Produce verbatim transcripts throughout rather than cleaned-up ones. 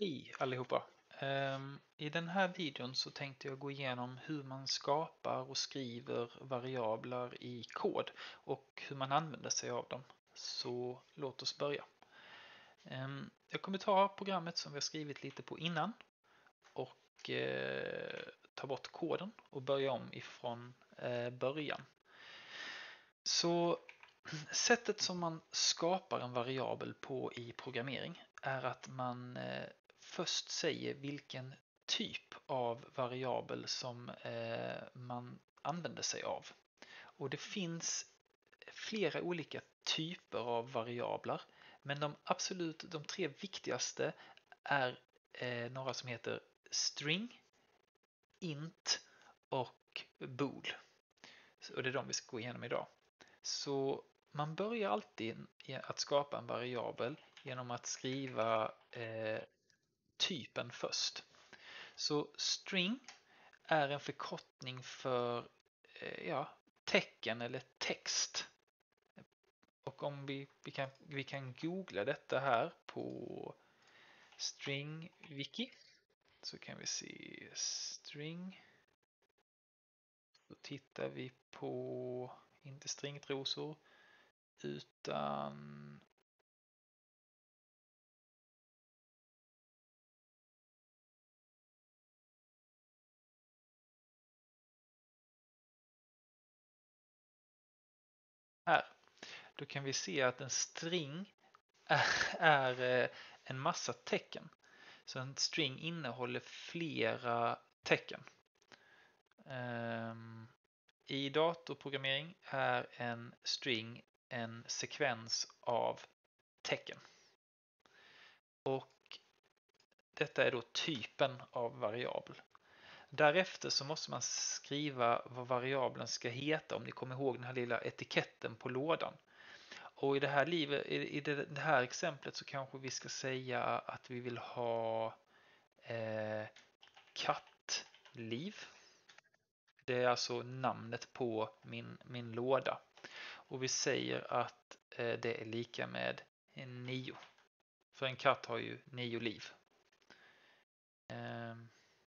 Hej allihopa! Ehm, I den här videon så tänkte jag gå igenom hur man skapar och skriver variabler i kod och hur man använder sig av dem. Så låt oss börja. Ehm, Jag kommer ta programmet som vi har skrivit lite på innan och eh, ta bort koden och börja om ifrån eh, början. Så sättet som man skapar en variabel på i programmering är att man eh, först säger vilken typ av variabel som eh, man använder sig av. Och det finns flera olika typer av variabler, men de absolut de tre viktigaste är eh, några som heter string, int och bool. Och det är de vi ska gå igenom idag. Så man börjar alltid att skapa en variabel genom att skriva eh, typen först. Så string är en förkortning för eh, ja, tecken eller text. Och om vi, vi, kan, vi kan googla detta här på stringwiki så kan vi se string. Då tittar vi på, inte stringtrosor, utan här. Då kan vi se att en string är, är en massa tecken. Så en string innehåller flera tecken. Um, I datorprogrammering är en string en sekvens av tecken. Och detta är då typen av variabel. Därefter så måste man skriva vad variabeln ska heta, om ni kommer ihåg den här lilla etiketten på lådan. Och i det här, livet, i det här exemplet så kanske vi ska säga att vi vill ha eh, kattliv. Det är alltså namnet på min, min låda. Och vi säger att eh, det är lika med nio. För en katt har ju nio liv. Eh,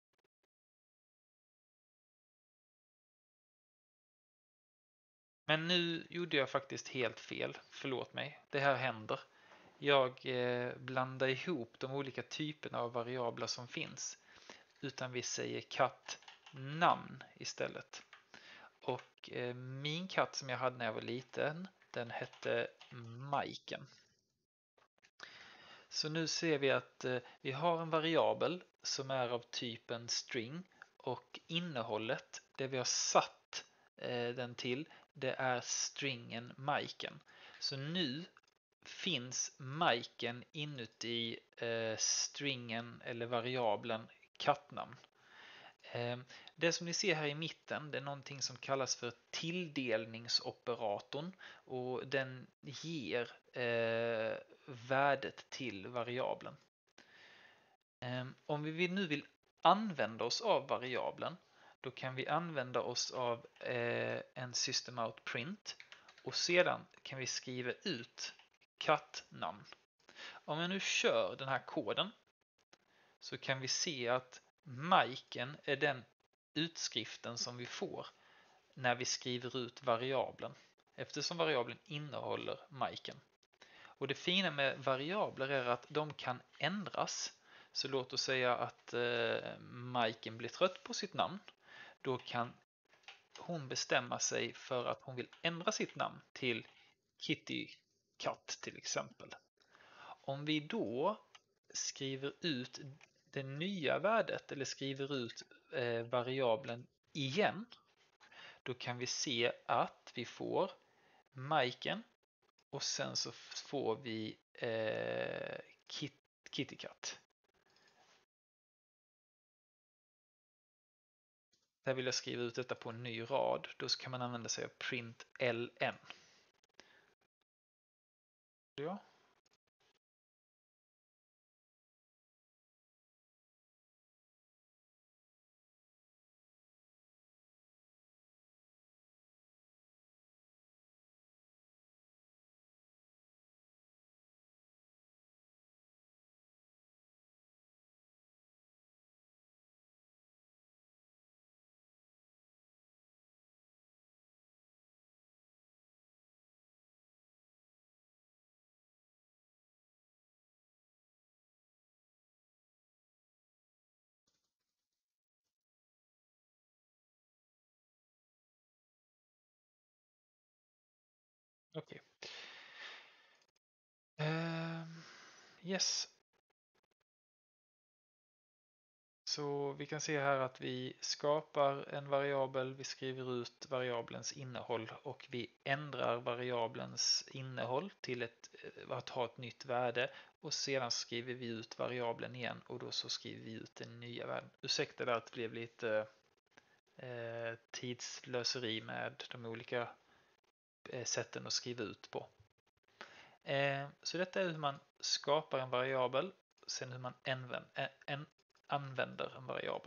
Men nu gjorde jag faktiskt helt fel. Förlåt mig. Det här händer. Jag eh, blandar ihop de olika typerna av variabler som finns. Utan vi säger kattnamn istället. Och eh, min katt som jag hade när jag var liten, den hette Majken. Så nu ser vi att eh, vi har en variabel som är av typen string. Och innehållet, det vi har satt eh, den till, det är stringen Majken. Så nu finns Majken inuti eh, stringen eller variabeln kattnamn. Eh, det som ni ser här i mitten, det är någonting som kallas för tilldelningsoperatorn och den ger eh, värdet till variabeln. Eh, om vi nu vill använda oss av variabeln, då kan vi använda oss av eh, en system out print och sedan kan vi skriva ut kattnamn. Om jag nu kör den här koden så kan vi se att Majken är den utskriften som vi får när vi skriver ut variabeln, eftersom variabeln innehåller Majken. Och det fina med variabler är att de kan ändras. Så låt oss säga att eh, Majken blir trött på sitt namn. Då kan hon bestämma sig för att hon vill ändra sitt namn till Kitty Katt till exempel. Om vi då skriver ut det nya värdet eller skriver ut eh, variabeln igen, då kan vi se att vi får Majken och sen så får vi eh, Kit, Kitty Katt. Där vill jag skriva ut detta på en ny rad. Då kan man använda sig av print ln. Ja. Okej. Ehm, yes. Så vi kan se här att vi skapar en variabel, vi skriver ut variabelns innehåll och vi ändrar variabelns innehåll till ett, att ha ett nytt värde och sedan skriver vi ut variabeln igen och då så skriver vi ut den nya värden. Ursäkta det att det blev lite eh, tidslöseri med de olika eh, sätten att skriva ut på. Eh, så detta är hur man skapar en variabel, sen hur man använder, en, använder en variabel.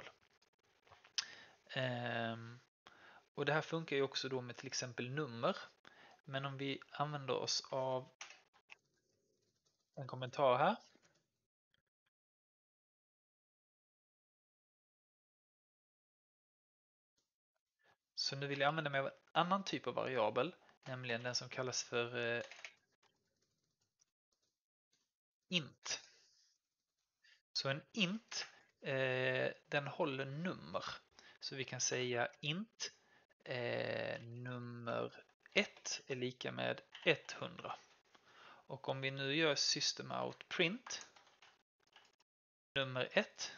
Um, och det här funkar ju också då med till exempel nummer. Men om vi använder oss av en kommentar här. Så nu vill jag använda mig av en annan typ av variabel, nämligen den som kallas för eh, int. Så en int, eh, den håller nummer. Så vi kan säga int eh, nummer ett är lika med hundra. Och om vi nu gör system out print nummer ett,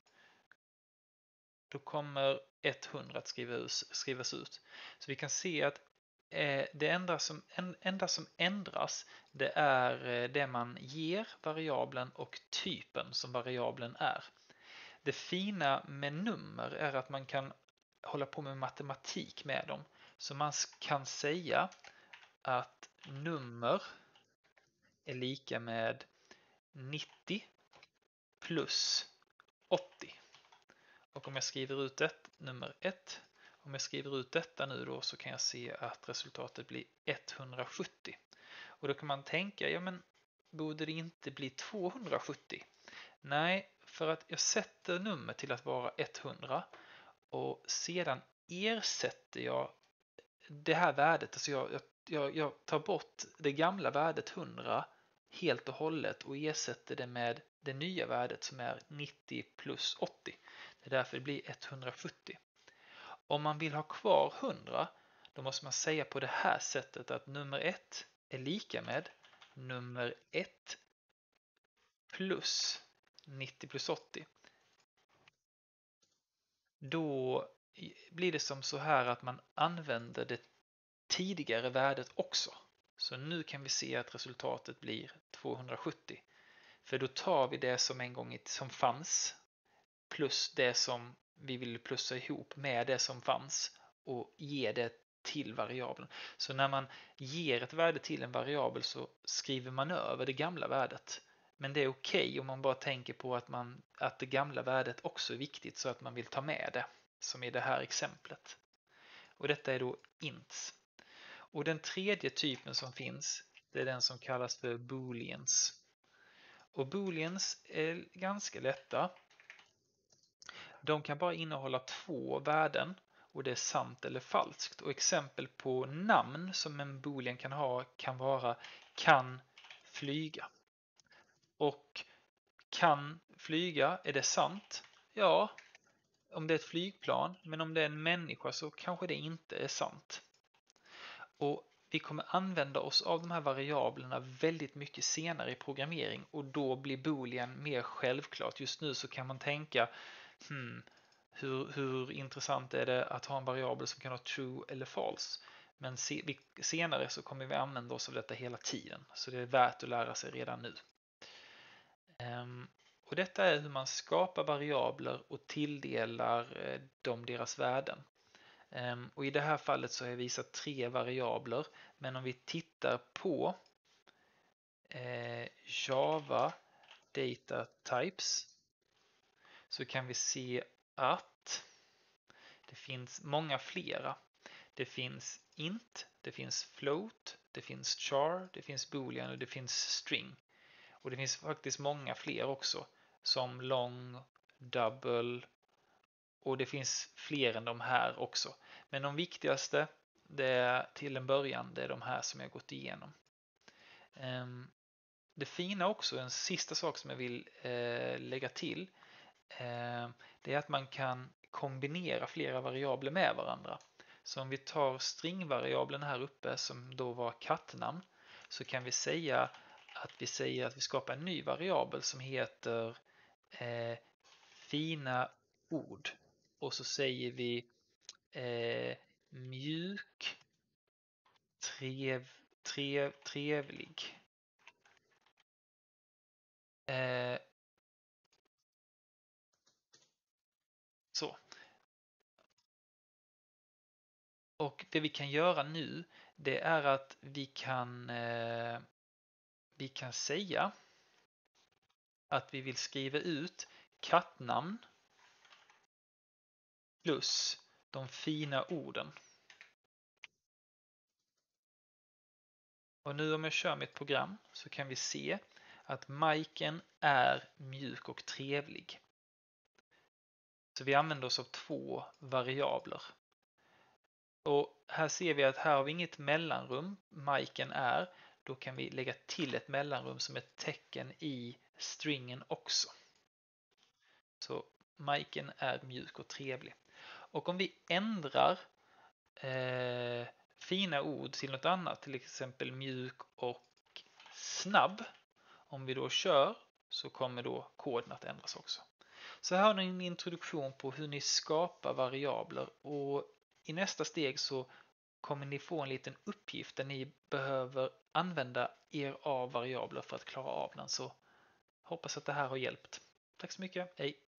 då kommer hundra att skrivas ut. Så vi kan se att eh, det enda som, en, enda som ändras, det är eh, det man ger variabeln och typen som variabeln är. Det fina med nummer är att man kan hålla på med matematik med dem. Så man kan säga att nummer är lika med nittio plus åttio. Och om jag skriver ut det, nummer ett, om jag skriver ut detta nu då så kan jag se att resultatet blir etthundrasjuttio. Och då kan man tänka, ja men borde det inte bli tvåhundrasjuttio? Nej, för att jag sätter nummer till att vara hundra och sedan ersätter jag det här värdet, alltså jag, jag, jag tar bort det gamla värdet hundra helt och hållet och ersätter det med det nya värdet som är nittio plus åttio. Det är därför det blir etthundrasjuttio. Om man vill ha kvar hundra, då måste man säga på det här sättet att nummer ett är lika med nummer ett plus nittio plus åttio. Då blir det som så här att man använder det tidigare värdet också. Så nu kan vi se att resultatet blir tvåhundrasjuttio. För då tar vi det som en gång som fanns plus det som vi vill plussa ihop med det som fanns och ger det till variabeln. Så när man ger ett värde till en variabel så skriver man över det gamla värdet. Men det är okej okay om man bara tänker på att, man, att det gamla värdet också är viktigt så att man vill ta med det, som i det här exemplet. Och detta är då ints. Och den tredje typen som finns, det är den som kallas för booleans. Och booleans är ganska lätta. De kan bara innehålla två värden och det är sant eller falskt. Och exempel på namn som en boolean kan ha kan vara kan flyga. Och kan flyga, är det sant? Ja, om det är ett flygplan, men om det är en människa så kanske det inte är sant. Och vi kommer använda oss av de här variablerna väldigt mycket senare i programmering och då blir boolean mer självklart. Just nu så kan man tänka hmm, hur, hur intressant är det att ha en variabel som kan ha true eller false. Men se, vi, senare så kommer vi använda oss av detta hela tiden. Så det är värt att lära sig redan nu. Um, och detta är hur man skapar variabler och tilldelar eh, dem deras värden. Um, och i det här fallet så har jag visat tre variabler. Men om vi tittar på eh, Java Data Types så kan vi se att det finns många flera. Det finns int, det finns float, det finns char, det finns boolean och det finns string. Och det finns faktiskt många fler också, som long, double och det finns fler än de här också. Men de viktigaste, det är till en början, det är de här som jag gått igenom. Det fina också, en sista sak som jag vill lägga till, det är att man kan kombinera flera variabler med varandra. Så om vi tar stringvariabeln här uppe som då var kattnamn, så kan vi säga att vi säger att vi skapar en ny variabel som heter eh, fina ord. Och så säger vi eh, mjuk, trev, trev, trevlig. Eh, så. Och det vi kan göra nu, det är att vi kan, eh, vi kan säga att vi vill skriva ut kattnamn plus de fina orden. Och nu om jag kör mitt program så kan vi se att Majken är mjuk och trevlig. Så vi använder oss av två variabler. Och här ser vi att här har vi inget mellanrum. Majken är. Då kan vi lägga till ett mellanrum som ett tecken i stringen också. Så Majken är mjuk och trevlig. Och om vi ändrar eh, fina ord till något annat, till exempel mjuk och snabb. Om vi då kör så kommer då koden att ändras också. Så här har ni en introduktion på hur ni skapar variabler, och i nästa steg så kommer ni få en liten uppgift där ni behöver använda er av variabler för att klara av den. Så hoppas att det här har hjälpt. Tack så mycket, hej!